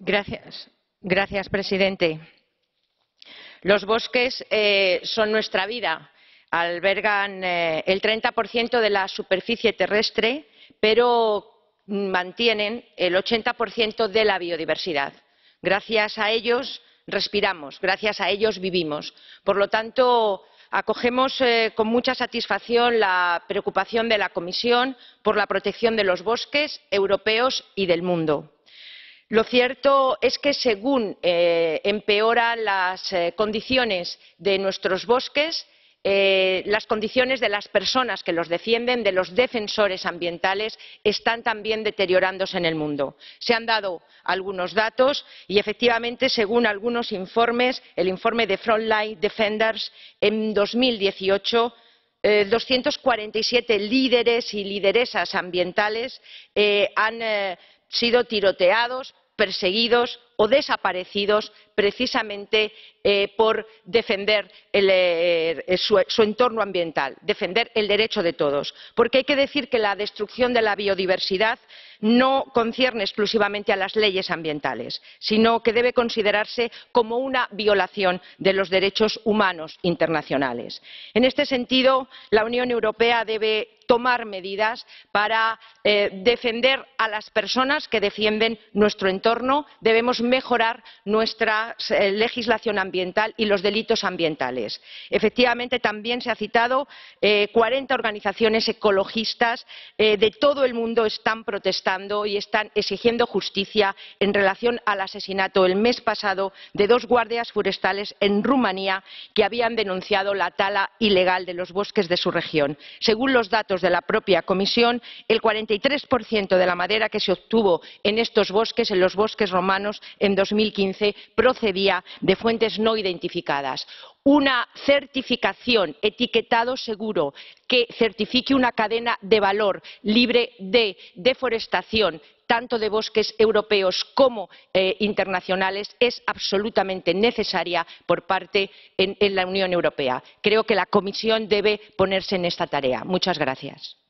Señor presidente. Los bosques son nuestra vida. Albergan el 30% de la superficie terrestre, pero mantienen el 80% de la biodiversidad. Gracias a ellos respiramos, gracias a ellos vivimos. Por lo tanto, acogemos con mucha satisfacción la preocupación de la Comisión por la protección de los bosques europeos y del mundo. Lo cierto es que, según empeoran las condiciones de nuestros bosques, las condiciones de las personas que los defienden, de los defensores ambientales, están también deteriorándose en el mundo. Se han dado algunos datos y, efectivamente, según algunos informes, el informe de Frontline Defenders, en 2018 247 líderes y lideresas ambientales han sido tiroteados, perseguidos o desaparecidos precisamente por defender su entorno ambiental, defender el derecho de todos. Porque hay que decir que la destrucción de la biodiversidad no concierne exclusivamente a las leyes ambientales, sino que debe considerarse como una violación de los derechos humanos internacionales. En este sentido, la Unión Europea debe tomar medidas para defender a las personas que defienden nuestro entorno. Debemos mejorar nuestra legislación ambiental y los delitos ambientales. Efectivamente, también se ha citado 40 organizaciones ecologistas de todo el mundo están protestando y están exigiendo justicia en relación al asesinato el mes pasado de 2 guardias forestales en Rumanía que habían denunciado la tala ilegal de los bosques de su región. Según los datos de la propia Comisión, el 43% de la madera que se obtuvo en estos bosques, en los bosques romanos, en 2015, procedía de fuentes no identificadas. Una certificación, etiquetado seguro, que certifique una cadena de valor libre de deforestación, tanto de bosques europeos como internacionales, es absolutamente necesaria por parte de la Unión Europea. Creo que la Comisión debe ponerse en esta tarea. Muchas gracias.